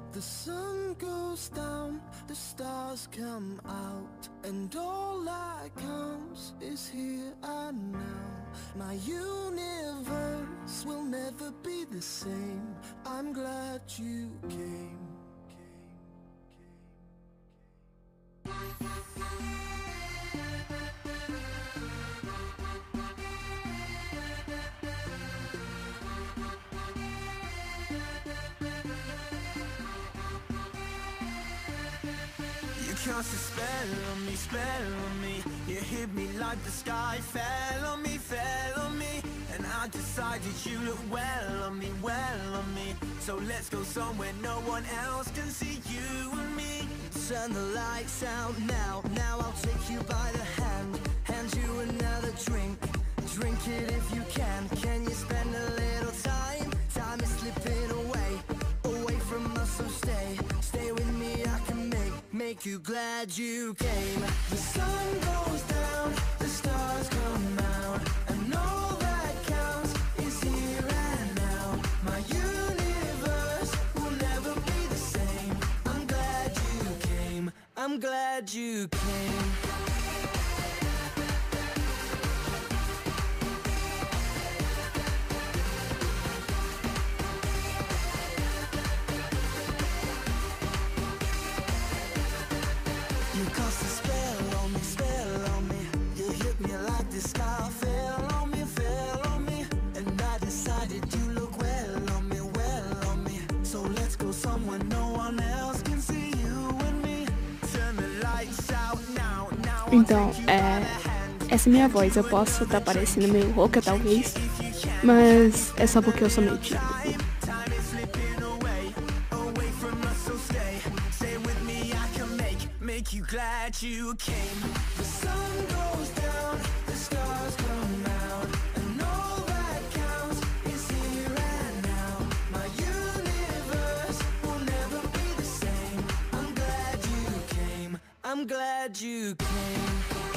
The sun goes down, the stars come out, and all that counts is here and now. My universe will never be the same. I'm glad you came. Cast a spell on me. You hit me like the sky fell on me. And I decided you look well on me. So let's go somewhere no one else can see you and me. Turn the lights out now. I'll take you by the hand you another drink. Drink it if you can. Can you spend a little time? Time is slipping away from us, so stay with me. I can make you glad you came. The sun goes down, the stars come out, and all that counts is here and now. My universe will never be the same. I'm glad you came. I'm glad you came. You cast a spell on me. You hit me like the sky fell on me. And I decided you look well on me. So let's go somewhere no one else can see you and me. Turn the lights out now. Então, essa é minha voz. Eu posso estar parecendo meio rouca, talvez, mas é só porque eu sou meio tímido. Make you glad you came. The sun goes down, the stars come out, and all that counts is here and now. My universe will never be the same. I'm glad you came. I'm glad you came.